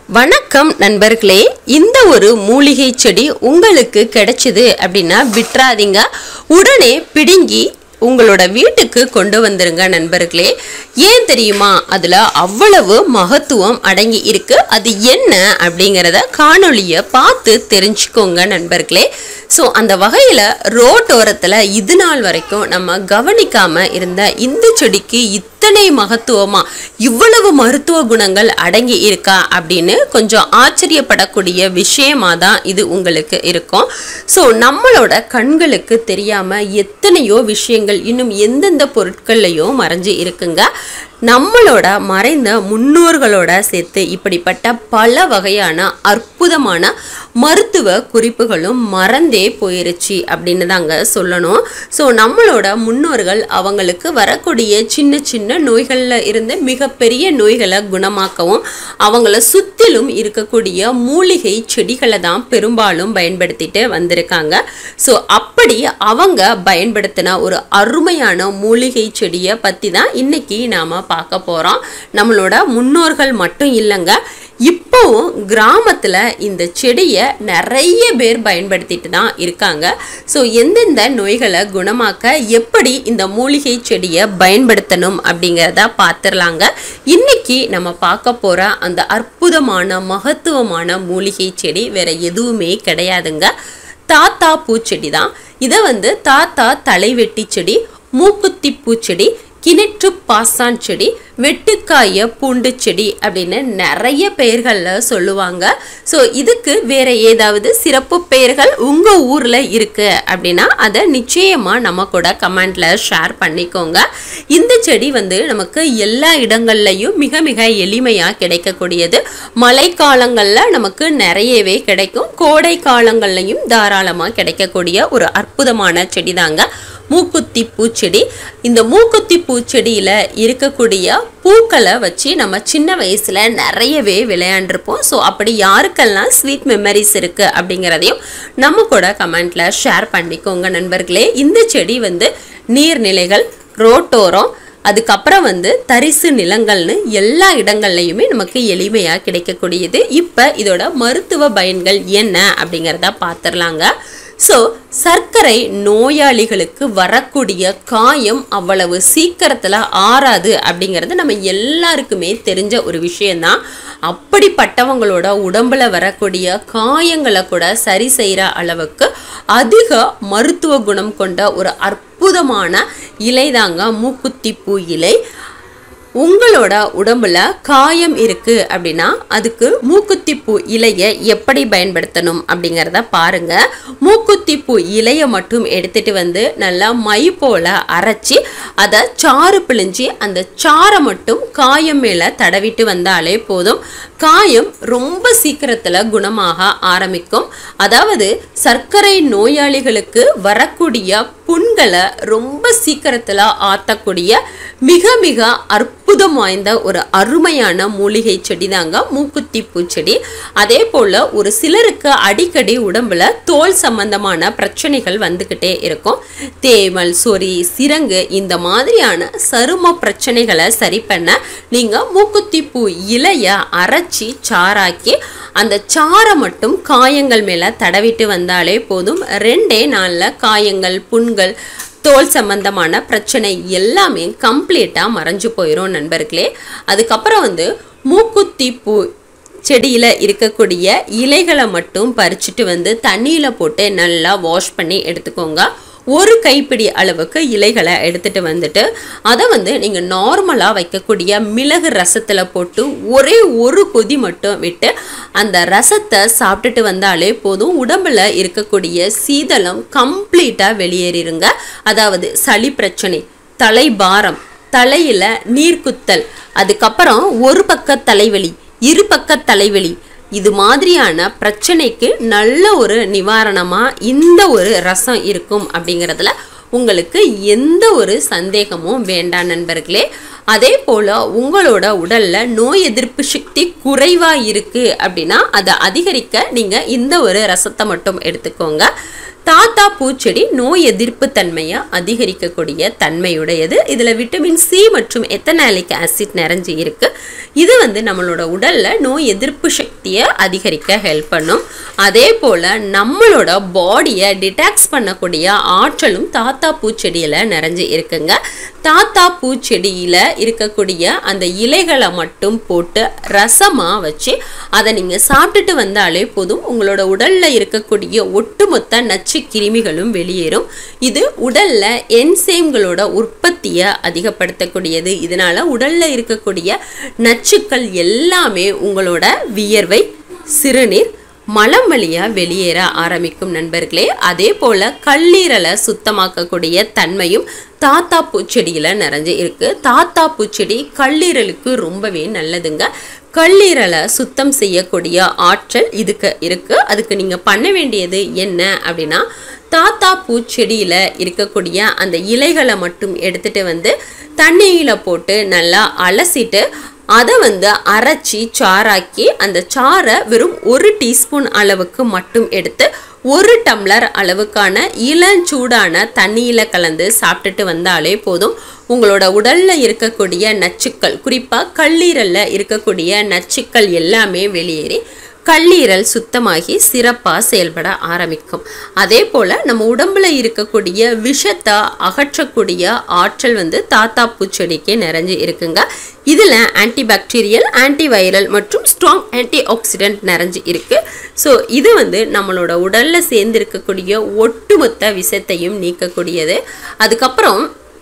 வணக்கம் நண்பர்களே, இந்த ஒரு மூலிகை செடி உங்களுக்கு கிடைச்சது அப்படின்னா விட்டுறாதீங்க. உடனே பிடுங்கி உங்களோட வீட்டுக்கு கொண்டு வந்துருங்க நண்பர்களே. ஏன் தெரியுமா, அதுல அவ்வளவு மகத்துவம் அடங்கி இருக்கு. அது என்ன அப்படிங்கிறத காணொளியை பார்த்து தெரிஞ்சுக்கோங்க நண்பர்களே. ஸோ அந்த வகையில் ரோட்டோரத்தில் இது நாள் வரைக்கும் நம்ம கவனிக்காம இருந்த இந்த செடிக்கு இத்தனை மகத்துவமா, இவ்வளவு மருத்துவ குணங்கள் அடங்கி இருக்கா அப்படின்னு கொஞ்சம் ஆச்சரியப்படக்கூடிய விஷயமா தான் இது உங்களுக்கு இருக்கும். ஸோ நம்மளோட கண்களுக்கு தெரியாம எத்தனையோ விஷயங்கள் இன்னும் எந்தெந்த பொருட்கள்லையும் மறைஞ்சு இருக்குங்க. நம்மளோட மறைந்த முன்னோர்களோட சேர்த்து இப்படிப்பட்ட பல வகையான அற்புதமான மருத்துவ குறிப்புகளும் மறந்தே போயிருச்சு அப்படின்னு தாங்க சொல்லணும். ஸோ நம்மளோட முன்னோர்கள் அவங்களுக்கு வரக்கூடிய சின்ன சின்ன நோய்களில் இருந்து மிகப்பெரிய நோய்களை குணமாக்கவும் அவங்கள சுற்றிலும் இருக்கக்கூடிய மூலிகை செடிகளை தான் பெரும்பாலும் பயன்படுத்திட்டு வந்திருக்காங்க. ஸோ அப்படி அவங்க பயன்படுத்தின ஒரு அருமையான மூலிகை செடியை பற்றி தான் இன்னைக்கு நாம் பார்க்க போகிறோம். நம்மளோட முன்னோர்கள் மட்டும் இல்லைங்க, இப்போவும் கிராமத்தில் இந்த செடியை நிறைய பேர் பயன்படுத்திட்டு தான் இருக்காங்க. ஸோ எந்தெந்த நோய்களை குணமாக்க எப்படி இந்த மூலிகை செடியை பயன்படுத்தணும் அப்படிங்கிறத பார்த்துடலாங்க. இன்னைக்கு நம்ம பார்க்க போகிற அந்த அற்புதமான மகத்துவமான மூலிகை செடி வேற எதுவுமே கிடையாதுங்க, தாத்தா பூச்செடி தான். இதை தாத்தா தலைவெட்டி செடி, மூக்குத்தி பூச்செடி, கிணற்று பாசான் செடி, வெட்டுக்காய பூண்டு செடி அப்படின்னு நிறைய பெயர்களில் சொல்லுவாங்க. ஸோ இதுக்கு வேற ஏதாவது சிறப்பு பெயர்கள் உங்கள் ஊரில் இருக்கு அப்படின்னா அதை நிச்சயமாக நம்ம கூட கமெண்ட்ல ஷேர் பண்ணிக்கோங்க. இந்த செடி நமக்கு எல்லா இடங்கள்லையும் மிக மிக எளிமையாக கிடைக்கக்கூடியது. மழை காலங்களில் நமக்கு நிறையவே கிடைக்கும், கோடை காலங்கள்லையும் தாராளமாக கிடைக்கக்கூடிய ஒரு அற்புதமான செடி தாங்க மூக்குத்தி பூச்செடி. இந்த மூக்குத்தி பூச்செடியில் இருக்கக்கூடிய பூக்களை வச்சு நம்ம சின்ன வயசில் நிறையவே விளையாண்டுருப்போம். ஸோ அப்படி யாருக்கெல்லாம் ஸ்வீட் மெமரிஸ் இருக்குது அப்படிங்கிறதையும் நம்ம கூட கமெண்ட்டில் ஷேர் பண்ணிக்கோங்க நண்பர்களே. இந்த செடி நீர்நிலைகள், ரோட்டோரம், அதுக்கப்புறம் தரிசு நிலங்கள்னு எல்லா இடங்கள்லையுமே நமக்கு எளிமையாக கிடைக்கக்கூடியது. இப்போ இதோட மருத்துவ பயன்கள் என்ன அப்படிங்கிறத பார்த்துடலாங்க. ஸோ சர்க்கரை நோயாளிகளுக்கு வரக்கூடிய காயம் அவ்வளவு சீக்கிரத்தில் ஆறாது அப்படிங்கிறது நம்ம எல்லாருக்குமே தெரிஞ்ச ஒரு விஷயந்தான். அப்படிப்பட்டவங்களோட உடம்புல வரக்கூடிய காயங்களை கூட சரி செய்கிற அளவுக்கு அதிக மருத்துவ குணம் கொண்ட ஒரு அற்புதமான இலை தாங்க மூக்குத்தி பூ இலை. உங்களோட உடம்புல காயம் இருக்கு அப்படின்னா அதுக்கு மூக்குத்தி பூ இலையை எப்படி பயன்படுத்தணும் அப்படிங்கிறத பாருங்க. மூக்குத்தி பூ இலையை மட்டும் எடுத்துட்டு நல்லா மை போல அரைச்சி அதை சாறு பிழிஞ்சி அந்த சாறை மட்டும் காயம் மேலே தடவிட்டு வந்தாலே போதும். காயம் ரொம்ப சீக்கிரத்தில் குணமாக ஆரம்பிக்கும். அதாவது சர்க்கரை நோயாளிகளுக்கு வரக்கூடிய புண்களை ரொம்ப சீக்கிரத்தில் ஆற்றக்கூடிய மிக மிக அற்புதம் வாய்ந்த ஒரு அருமையான மூலிகை செடி தாங்க மூக்குத்தி பூச்செடி. அதே போல் ஒரு சிலருக்கு அடிக்கடி உடம்புல தோல் சம்பந்தமான பிரச்சனைகள் வந்துக்கிட்டே இருக்கும். தேமல், சொறி, சிரங்கு இந்த மாதிரியான சரும பிரச்சனைகளை சரி பண்ண நீங்கள் மூக்குத்தி பூ இலையை அரைச்சி சாறாக்கி அந்த சாறை மட்டும் காயங்கள் மேலே தடவிட்டு வந்தாலே போதும். 2 நாளில் காயங்கள், புண்கள், தோல் சம்பந்தமான பிரச்சனை எல்லாமே கம்ப்ளீட்டாக மறைஞ்சு போயிடும் நண்பர்களே. அதுக்கப்புறம் மூக்குத்தி பூ செடியில் இருக்கக்கூடிய இலைகளை மட்டும் பறிச்சுட்டு தண்ணியில் போட்டு நல்லா வாஷ் பண்ணி எடுத்துக்கோங்க. ஒரு கைப்பிடி அளவுக்கு இலைகளை எடுத்துட்டு அதை நீங்கள் நார்மலாக வைக்கக்கூடிய மிளகு ரசத்தில் போட்டு ஒரே ஒரு கொதி மட்டும் விட்டு அந்த ரசத்தை சாப்பிட்டுட்டு வந்தாலே போதும். உடம்புல இருக்கக்கூடிய சீதளம் கம்ப்ளீட்டாக வெளியேறிருங்க. அதாவது சளி பிரச்சனை, தலைபாரம், தலையில் நீர்க்குத்தல், அதுக்கப்புறம் ஒரு பக்க தலைவலி, இரு பக்க தலைவலி, இது மாதிரியான பிரச்சனைக்கு நல்ல ஒரு நிவாரணமாக இந்த ஒரு ரசம் இருக்கும் அப்படிங்கிறதுல உங்களுக்கு எந்த ஒரு சந்தேகமும் வேண்டாம் நண்பர்களே. அதே போல் உங்களோட உடலில் நோய் எதிர்ப்பு சக்தி குறைவாக இருக்குது அப்படின்னா அதை அதிகரிக்க நீங்கள் இந்த ஒரு ரசத்தை மட்டும் எடுத்துக்கோங்க. தாத்தா பூச்செடி நோய் எதிர்ப்பு தன்மையை அதிகரிக்கக்கூடிய தன்மையுடையது. இதில் விட்டமின் சி மற்றும் எத்தனாலிக் ஆசிட் நிறைஞ்சு இருக்கு. இது நம்மளோட உடல்ல நோய் எதிர்ப்பு சக்தியை அதிகரிக்க ஹெல்ப் பண்ணும். அதே போல நம்மளோட பாடியை டிடாக்ஸ் பண்ணக்கூடிய ஆற்றலும் தாத்தா பூச்செடியில நிறைஞ்சு இருக்குங்க. தாத்தா பூச்செடியில இருக்கக்கூடிய அந்த இலைகளை மட்டும் போட்டு ரசமா வச்சு அதை நீங்க சாப்பிட்டுட்டு வந்தாலே போதும், உங்களோட உடல்ல இருக்கக்கூடிய ஒட்டுமொத்த நச்சு கிருமிகளும் வெளியேறும். இது உடல்ல என்சைம்களோட உற்பத்தியை அதிகப்படுத்தக்கூடியது. இதனால உடல்ல இருக்கக்கூடிய நச்சுக்கள் எல்லாமே உங்களோட வியர்வை, சிறுநீர், மலம் வழியா வெளியேற ஆரம்பிக்கும் நண்பர்களே. அதே போல கல்லீரலை சுத்தமாக்கக்கூடிய தன்மையும் தாத்தா பூச்செடியில நிறைஞ்சு இருக்கு. தாத்தா பூச்செடி கல்லீரலுக்கு ரொம்பவே நல்லதுங்க. கல்லீரலை சுத்தம் செய்யக்கூடிய ஆற்றல் இதுக்கு இருக்கு. அதுக்கு நீங்க பண்ண வேண்டியது என்ன அப்படின்னா, தாத்தா பூச்செடியில இருக்கக்கூடிய அந்த இலைகளை மட்டும் எடுத்துட்டு தண்ணியில போட்டு நல்லா அலசிட்டு அதை அரைச்சி சாறாக்கி அந்த சாறை வெறும் 1 டீஸ்பூன் அளவுக்கு மட்டும் எடுத்து 1 டம்ளர் அளவுக்கான இளஞ்சூடான தண்ணியில கலந்து சாப்பிட்டுட்டு வந்தாலே போதும், உங்களோட உடல்ல இருக்கக்கூடிய நச்சுக்கள், குறிப்பா கல்லீரல்ல இருக்கக்கூடிய நச்சுக்கள் எல்லாமே வெளியேறி கல்லீரல் சுத்தமாகி சிறப்பாக செயல்பட ஆரம்பிக்கும். அதே போல் நம்ம உடம்புல இருக்கக்கூடிய விஷத்தை அகற்றக்கூடிய ஆற்றல் தாத்தா பூச்செடிக்கு நிறைஞ்சு இருக்குங்க. இதில் ஆன்டிபாக்டீரியல், ஆன்டிவைரல் மற்றும் ஸ்ட்ராங் ஆன்டி ஆக்சிடென்ட் நிறைஞ்சு இருக்கு. ஸோ இது நம்மளோட உடலில் சேர்ந்து இருக்கக்கூடிய ஒட்டுமொத்த விஷத்தையும் நீக்கக்கூடியது. அதுக்கப்புறம்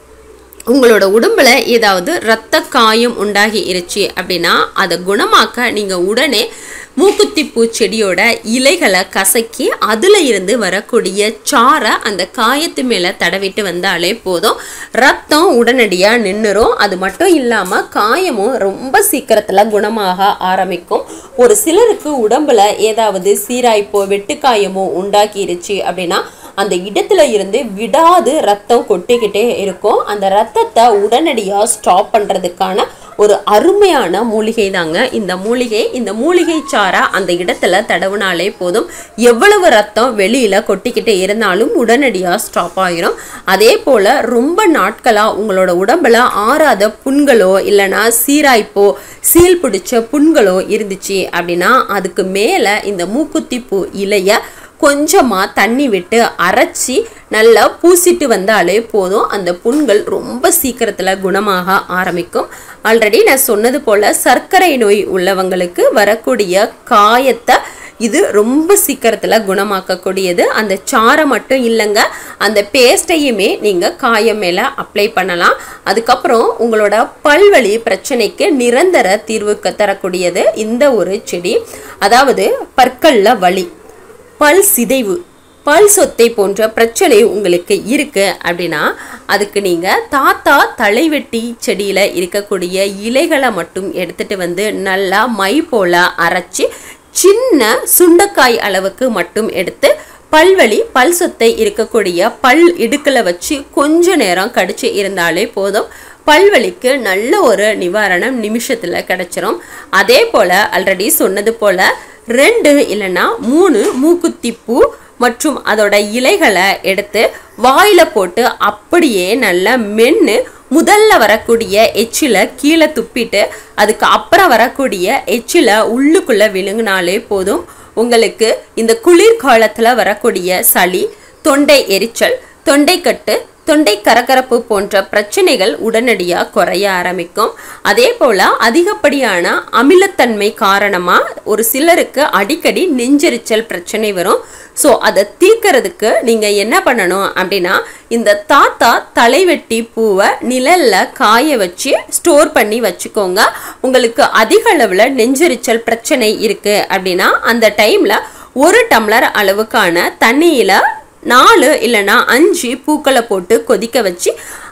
உங்களோட உடம்புல ஏதாவது இரத்த காயம் உண்டாகி இருச்சு அப்படின்னா அதை குணமாக்க நீங்கள் உடனே மூக்குத்தி பூச்செடியோட இலைகளை கசக்கி அதில் இருந்து வரக்கூடிய சாரை அந்த காயத்து மேலே தடவிட்டு வந்தாலே போதும், ரத்தம் உடனடியாக நின்றுரும். அது மட்டும் இல்லாமல் காயமும் ரொம்ப சீக்கிரத்தில் குணமாக ஆரம்பிக்கும். ஒரு சிலருக்கு உடம்புல ஏதாவது சீராய்ப்போ வெட்டுக்காயமோ உண்டாக்கிருச்சு அப்படின்னா அந்த இடத்துல இருந்து விடாது ரத்தம் கொட்டிக்கிட்டே இருக்கும். அந்த ரத்தத்தை உடனடியாக ஸ்டாப் பண்ணுறதுக்கான ஒரு அருமையான மூலிகை தாங்க இந்த மூலிகை. இந்த மூலிகை சாரை அந்த இடத்துல தடவுனாலே போதும், எவ்வளவு ரத்தம் வெளியில கொட்டிக்கிட்டே இருந்தாலும் உடனடியாக ஸ்டாப் ஆயிரும். அதே போல ரொம்ப நாட்களாக உங்களோட உடம்புல ஆறாத புண்களோ இல்லைன்னா சீராய்ப்போ சீல் பிடிச்ச புண்களோ இருந்துச்சு அப்படின்னா அதுக்கு மேலே இந்த மூக்குத்தி பூ இலைய கொஞ்சமாக தண்ணி விட்டு அரைச்சி நல்லா பூசிட்டு வந்தாலே போதும், அந்த புண்கள் ரொம்ப சீக்கிரத்தில் குணமாக ஆரம்பிக்கும். ஆல்ரெடி நான் சொன்னது போல் சர்க்கரை நோய் உள்ளவங்களுக்கு வரக்கூடிய காயத்தை இது ரொம்ப சீக்கிரத்தில் குணமாக்கக்கூடியது. அந்த சாரை மட்டும் இல்லைங்க, அந்த பேஸ்ட்டையுமே நீங்கள் காயம் மேலே அப்ளை பண்ணலாம். அதுக்கப்புறம் உங்களோட பல்வலி பிரச்சனைக்கு நிரந்தர தீர்வுக்கு தரக்கூடியது இந்த ஒரு செடி. அதாவது பற்களில் வலி, பல் சிதைவு, பல் சொத்தை போன்ற பிரச்சனை உங்களுக்கு இருக்கு அப்படின்னா அதுக்கு நீங்கள் தாத்தா தலைவெட்டி செடியில் இருக்கக்கூடிய இலைகளை மட்டும் எடுத்துட்டு நல்லா மை போல அரைச்சி சின்ன சுண்டைக்காய் அளவுக்கு மட்டும் எடுத்து பல்வலி, பல் சொத்தை இருக்கக்கூடிய பல் இடுக்கில் வச்சு கொஞ்ச நேரம் கடிச்சு இருந்தாலே போதும், பல்வலிக்கு நல்ல ஒரு நிவாரணம் நிமிஷத்தில் கிடைச்சிரும். அதே போல் ஆல்ரெடி சொன்னது போல் 2 இல்லைன்னா 3 மூக்குத்தி பூ மற்றும் அதோட இலைகளை எடுத்து வாயில போட்டு அப்படியே நல்லா மென்று முதல்ல வரக்கூடிய எச்சில கீழே துப்பிட்டு அதுக்கு அப்புறம் வரக்கூடிய எச்சில உள்ளுக்குள்ள விழுங்கினாலே போதும், உங்களுக்கு இந்த குளிர்காலத்தில் வரக்கூடிய சளி, தொண்டை எரிச்சல், தொண்டைக்கட்டு, தொண்டை கரகரப்பு போன்ற பிரச்சனைகள் உடனடியாக குறைய ஆரம்பிக்கும். அதே போல் அதிகப்படியான அமிலத்தன்மை காரணமாக ஒரு சிலருக்கு அடிக்கடி நெஞ்செரிச்சல் பிரச்சனை வரும். ஸோ அதை தீர்க்கறதுக்கு நீங்கள் என்ன பண்ணணும் அப்படின்னா இந்த தாத்தா தலைவெட்டி பூவை நிழலில் காய வச்சு ஸ்டோர் பண்ணி வச்சுக்கோங்க. உங்களுக்கு அதிக அளவில் நெஞ்செரிச்சல் பிரச்சனை இருக்குது அப்படின்னா அந்த டைமில் 1 டம்ளர் அளவுக்கான தண்ணியில் 4 இல்லைன்னா 5 பூக்களை போட்டு கொதிக்க வச்சு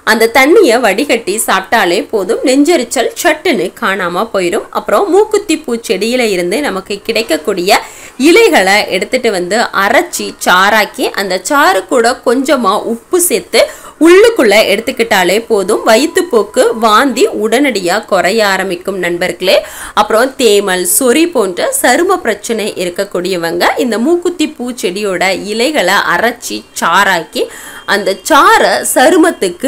அந்த தண்ணியை வடிகட்டி சாப்பிட்டாலே போதும், நெஞ்செரிச்சல் சட்டுன்னு காணாம போயிடும். அப்புறம் மூக்குத்தி பூ செடியில இருந்து நமக்கு கிடைக்கக்கூடிய இலைகளை எடுத்துட்டு வந்து அரைச்சி சாறாக்கி அந்த சாறு கூட கொஞ்சமா உப்பு சேர்த்து உள்ளுக்குள்ள எடுத்துக்கிட்டாலே போதும், வயிற்றுப்போக்கு வாந்தி உடனடியா குறைய ஆரம்பிக்கும் நண்பர்களே. அப்புறம் தேமல் சொறி போன்ற சரும பிரச்சனை இருக்கக்கூடியவங்க இந்த மூக்குத்தி பூச்செடியோட இலைகளை அரைச்சி சாறாக்கி அந்த சாறை சருமத்துக்கு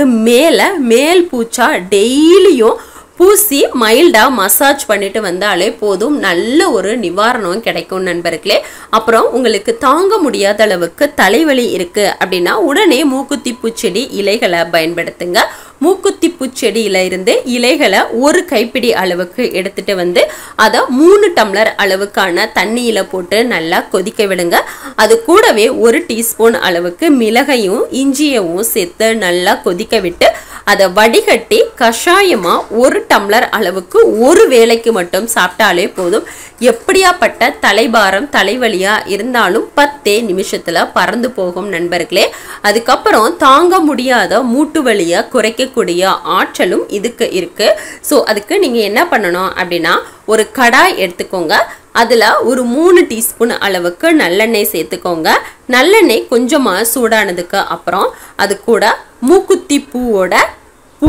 மேல் பூச்சா டெய்லியும் பூசி மைல்டா மசாஜ் பண்ணிட்டு வந்தாலே போதும், நல்ல ஒரு நிவாரணம் கிடைக்கும் நண்பர்களே. அப்புறம் உங்களுக்கு தாங்க முடியாத அளவுக்கு தலைவலி இருக்கு அப்படின்னா உடனே மூக்குத்தி பூச்செடி இலைகளை பயன்படுத்துங்க. மூக்குத்தி பூச்செடியில இருந்து இலைகளை ஒரு கைப்பிடி அளவுக்கு எடுத்துட்டு வந்து அதை 3 டம்ளர் அளவுக்கான தண்ணியில போட்டு நல்லா கொதிக்க விடுங்க. அது கூடவே 1 டீஸ்பூன் அளவுக்கு மிளகையும் இஞ்சியவும் சேர்த்து நல்லா கொதிக்க விட்டு அதை வடிகட்டி கஷாயமா 1 டம்ளர் அளவுக்கு ஒரு வேளைக்கு மட்டும் சாப்பிட்டாலே போதும், எப்படியாப்பட்ட தலைபாரம் தலைவலியா இருந்தாலும் 10 நிமிஷத்துல பறந்து போகும் நண்பர்களே. அதுக்கப்புறம் தாங்க முடியாத மூட்டு வலியை குறைக்கக்கூடிய ஆற்றலும் இதுக்கு இருக்கு. ஸோ அதுக்கு நீங்க என்ன பண்ணணும் அப்படின்னா, ஒரு கடாய் எடுத்துக்கோங்க. அதில் ஒரு 3 டீஸ்பூன் அளவுக்கு நல்லெண்ணெய் சேர்த்துக்கோங்க. நல்லெண்ணெய் கொஞ்சமாக சூடானதுக்கு அப்புறம் அது கூட மூக்குத்தி பூவோட பூ,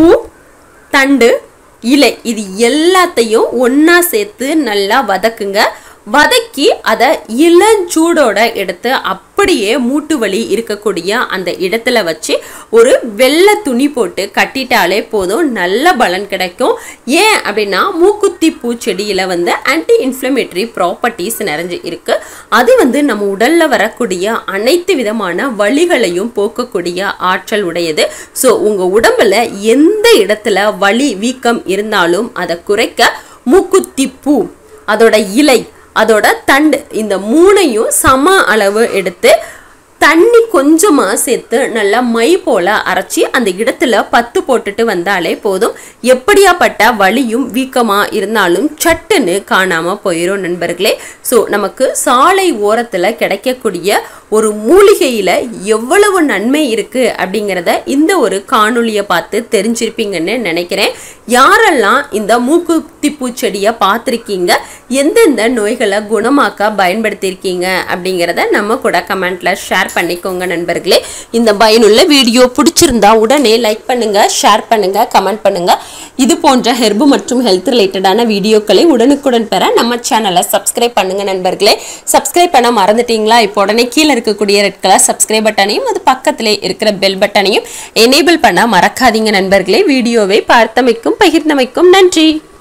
தண்டு, இலை இது எல்லாத்தையும் ஒன்றா சேர்த்து நல்லா வதக்குங்க. வதக்கி அதை இளஞ்சூடோட எடுத்து அப்படியே மூட்டு வலி இருக்கக்கூடிய அந்த இடத்துல வச்சு ஒரு வெள்ளை துணி போட்டு கட்டிட்டாலே போதும், நல்ல பலன் கிடைக்கும். ஏன் அப்படின்னா மூக்குத்தி பூச்செடியில் வந்து ஆன்டி இன்ஃப்ளமேட்டரி ப்ராப்பர்ட்டிஸ் நிறைஞ்சு இருக்கு. அது நம்ம உடல்ல வரக்கூடிய அனைத்து விதமான வலிகளையும் போக்கக்கூடிய ஆற்றல் உடையது. ஸோ உங்க உடம்புல எந்த இடத்துல வலி வீக்கம் இருந்தாலும் அதை குறைக்க மூக்குத்தி பூ, அதோட இலை, அதோட தண்டு இந்த 3ஐயும் சம அளவு எடுத்து தண்ணி கொஞ்சமா சேர்த்து நல்லா மை போல அரைச்சி அந்த இடத்துல 10 போட்டுட்டு வந்தாலே போதும், எப்படியாப்பட்ட வலியும் வீக்கமா இருந்தாலும் சட்டுன்னு காணாம போயிடும் நண்பர்களே. ஸோ நமக்கு சாலை ஓரத்துல கிடைக்கக்கூடிய ஒரு மூலிகையில எவ்வளவு நன்மை இருக்கு அப்படிங்கிறத இந்த ஒரு காணொலியை பார்த்து தெரிஞ்சிருப்பீங்கன்னு நினைக்கிறேன். யாரெல்லாம் இந்த மூக்குத்தி பூச்செடியை பார்த்துருக்கீங்க, எந்தெந்த நோய்களை குணமாக்க பயன்படுத்தியிருக்கீங்க அப்படிங்கிறத நம்ம கூட கமெண்ட்ல ஷேர் பண்ணிக்கோங்க நண்பர்களே. இந்த பயனுள்ள வீடியோ பிடிச்சிருந்தா உடனே லைக் பண்ணுங்க, ஷேர் பண்ணுங்க, கமெண்ட் பண்ணுங்க. இது போன்ற ஹெர்பு மற்றும் ஹெல்த் ரிலேட்டடான வீடியோக்களை உடனுக்குடன் பெற நம்ம சேனலை சப்ஸ்கிரைப் பண்ணுங்க நண்பர்களே. சப்ஸ்கிரைப் பண்ண மறந்துட்டீங்களா? இப்போ உடனே கீழே இருக்கக்கூடிய ரெட் கலர் சப்ஸ்கிரைப் பட்டனையும் அது பக்கத்திலே இருக்கிற பெல் பட்டனையும் எனேபிள் பண்ண மறக்காதீங்க நண்பர்களே. வீடியோவை பார்த்தமைக்கும் பகிர்ந்தமைக்கும் நன்றி.